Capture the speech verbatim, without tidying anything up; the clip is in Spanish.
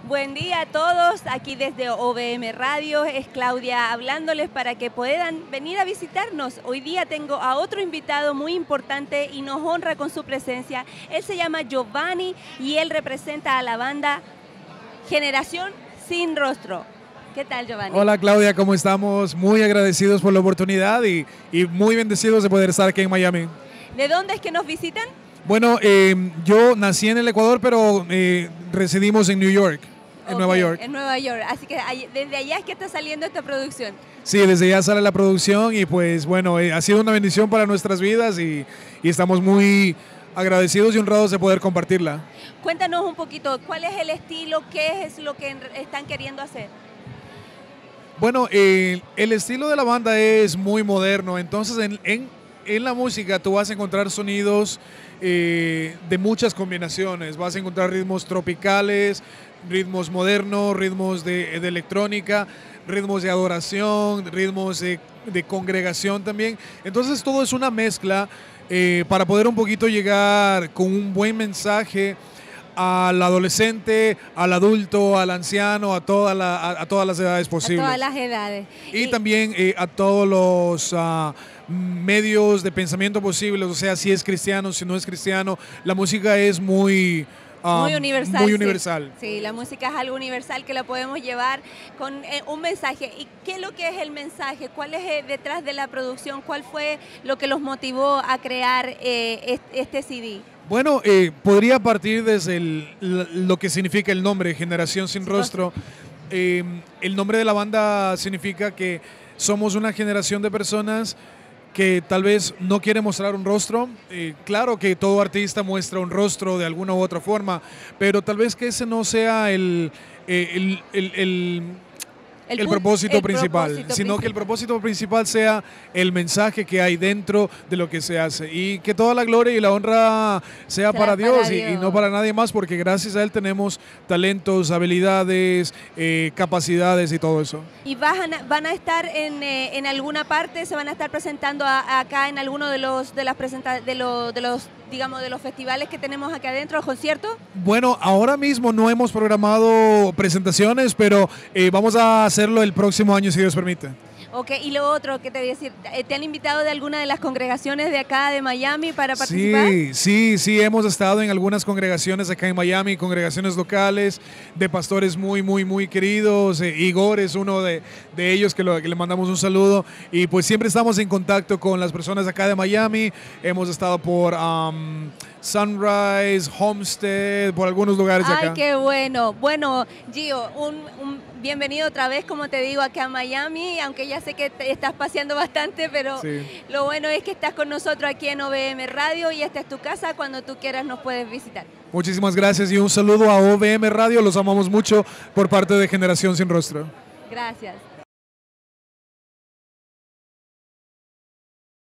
Buen día a todos, aquí desde O V M Radio, es Claudia hablándoles para que puedan venir a visitarnos. Hoy día tengo a otro invitado muy importante y nos honra con su presencia. Él se llama Giovanni y él representa a la banda Generación Sin Rostro. ¿Qué tal, Giovanni? Hola, Claudia, ¿cómo estamos? Muy agradecidos por la oportunidad y, y muy bendecidos de poder estar aquí en Miami. ¿De dónde es que nos visitan? Bueno, eh, yo nací en el Ecuador, pero eh, residimos en New York. En Okay, Nueva York. En Nueva York, así que ahí, desde allá es que está saliendo esta producción. Sí, desde allá sale la producción y pues bueno, eh, ha sido una bendición para nuestras vidas y, y estamos muy agradecidos y honrados de poder compartirla. Cuéntanos un poquito, ¿cuál es el estilo? ¿Qué es lo que están queriendo hacer? Bueno, eh, el estilo de la banda es muy moderno, entonces en, en, en la música tú vas a encontrar sonidos eh, de muchas combinaciones, vas a encontrar ritmos tropicales, ritmos modernos, ritmos de, de electrónica, ritmos de adoración, ritmos de, de congregación también. Entonces todo es una mezcla eh, para poder un poquito llegar con un buen mensaje al adolescente, al adulto, al anciano, a, toda la, a, a todas las edades posibles. A todas las edades. Y, y también eh, a todos los uh, medios de pensamiento posibles, o sea, si es cristiano, si no es cristiano. La música es muy... Um, muy universal. Muy universal. Sí. sí, la música es algo universal que la podemos llevar con eh, un mensaje. ¿Y qué es lo que es el mensaje? ¿Cuál es eh, detrás de la producción? ¿Cuál fue lo que los motivó a crear eh, este C D? Bueno, eh, podría partir desde el, lo que significa el nombre, Generación Sin Rostro. Eh, el nombre de la banda significa que somos una generación de personas que tal vez no quiere mostrar un rostro. Eh, claro que todo artista muestra un rostro de alguna u otra forma, pero tal vez que ese no sea el, eh, el, el, el, el, el propósito el principal, propósito sino principal. Que el propósito principal sea el mensaje que hay dentro de lo que se hace y que toda la gloria y la honra sea para, para Dios, Dios. Y, y no para nadie más, porque gracias a Él tenemos talentos, habilidades, eh, capacidades y todo eso. ¿Y van a, van a estar en, eh, en alguna parte, se van a estar presentando a, acá en alguno de los de las presenta de, lo, de los digamos de los festivales que tenemos aquí adentro, los conciertos? Bueno, ahora mismo no hemos programado presentaciones, pero eh, vamos a hacerlo el próximo año si Dios permite. Ok, y lo otro que te voy a decir, ¿te han invitado de alguna de las congregaciones de acá de Miami para participar? Sí, sí, sí, hemos estado en algunas congregaciones acá en Miami, congregaciones locales de pastores muy, muy, muy queridos. Eh, Igor es uno de, de ellos que, lo, que le mandamos un saludo y pues siempre estamos en contacto con las personas acá de Miami. Hemos estado por um, Sunrise, Homestead, por algunos lugares de acá. Ay, qué bueno. Bueno, Gio, un, un bienvenido otra vez, como te digo, acá a Miami, aunque ya sé que te estás paseando bastante, pero sí. Lo bueno es que estás con nosotros aquí en O V M Radio y esta es tu casa, cuando tú quieras nos puedes visitar. Muchísimas gracias y un saludo a O V M Radio, los amamos mucho por parte de Generación Sin Rostro. Gracias.